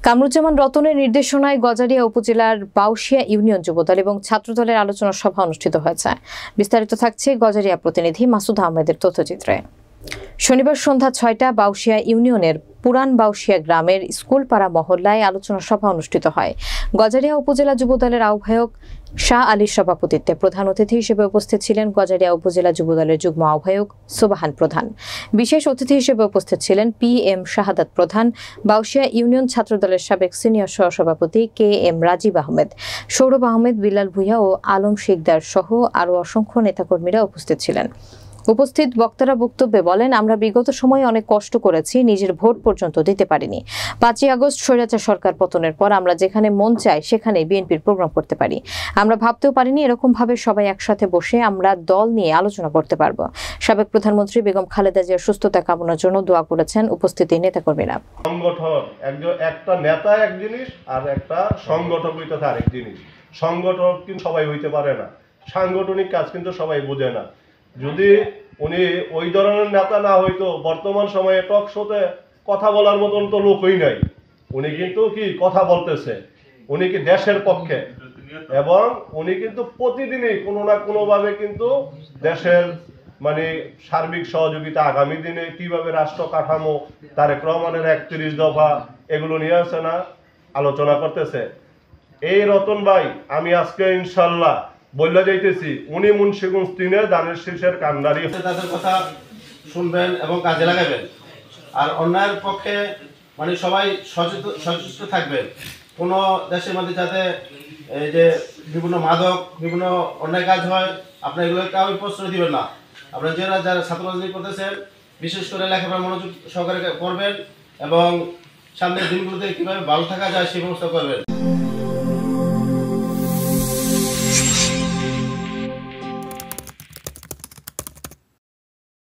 কামরুজ্জামান রতনের নির্দেশনায় গজারিয়া উপজেলার বাউশিয়া ইউনিয়ন যুবদল এবং ছাত্রদলের আলোচনা সভা অনুষ্ঠিত হয়েছে। বিস্তারিত থাকছে গজারিয়া প্রতিনিধি মাসুদ আহমেদের তথ্যচিত্রে। শনিবার সন্ধ্যা ৬টা বাউশিয়া ইউনিয়নের পুরান বাউশিয়া গ্রামের স্কুলপাড়া মহল্লায় আলোচনা সভা অনুষ্ঠিত হয়। গজারিয়া উপজেলা যুবদলের আহ্বায়ক শাহ আলীর সভাপতিত্বে প্রধান অতিথি হিসেবে উপস্থিত ছিলেন গজারিয়া উপজেলা যুবদলের যুগ্ম আহ্বায়ক সোবাহান প্রধান। বিশেষ অতিথি হিসেবে উপস্থিত ছিলেন PM শাহাদাত প্রধান, বাউশিয়া ইউনিয়ন ছাত্রদলের সাবেক সিনিয়র সহসভাপতি KM রাজীব আহমেদ, সৌরভ আহমেদ, বিলাল ভুঁইয়া ও আলম শিকদার সহ আরও অসংখ্য নেতাকর্মীরা উপস্থিত ছিলেন। উপস্থিত বক্তারা বক্তব্যে বলেন, আমরা বিগত সময়ে অনেক কষ্ট করেছি, নিজের ভোট পর্যন্ত দিতে পারিনি। 5ই আগস্ট স্বৈরাচার সরকার পতনের পর আমরা যেখানে মন চাই সেখানে বিএনপির প্রোগ্রাম করতে পারি। আমরা ভাবতেও পারিনি এরকম ভাবে সবাই একসাথে বসে আমরা দল নিয়ে আলোচনা করতে পারবো। সাবেক প্রধানমন্ত্রী বেগম খালেদা জিয়ার সুস্থতা কামনার জন্য দোয়া করেছেন উপস্থিত নেতাকর্মীরা। সংগঠন একটা নেতা এক জিনিস আর একটা সংগঠক হইতে আরেক জিনিস। সংগঠক কিন্তু সবাই হইতে পারে না, সাংগঠনিক কাজ কিন্তু সবাই বোঝে না। যদি উনি ওই ধরনের নেতা না হইতো, বর্তমান সময়ে টক শোতে কথা বলার মতন তো লোকই নাই। উনি কিন্তু কি কথা বলতেছে, উনি কি দেশের পক্ষে, এবং উনি কিন্তু প্রতিদিনই কোনো না কোনোভাবে কিন্তু দেশের সার্বিক সহযোগিতা, আগামী দিনে কিভাবে রাষ্ট্র কাঠামো, তারেক রহমানের 31 দফা এগুলো নিয়ে আসে না আলোচনা করতেছে। এই রতন ভাই, আমি আজকে ইনশাল্লাহ বললে যাইতেছি, উনি মুন্সিগঞ্জ 3-এ দানের শীর্ষের কান্ডারি। তাদের কথা শুনবেন এবং কাজে লাগাবেন, আর অন্যায়ের পক্ষে সবাই সচেষ্ট থাকবেন। কোনো দেশের মধ্যে যাতে এই যে বিভিন্ন মাদক, বিভিন্ন অন্যায় কাজ হয়, আপনার এগুলো কাউ প্রশ্রয় দিবেন না। আপনারা যারা ছাত্র রাজনীতি করতেছেন, বিশেষ করে লেখাপড়ার মনোযোগ সহকারে করবেন এবং সামনের দিনগুলোতে কীভাবে ভালো থাকা যায় সেই ব্যবস্থা করবেন।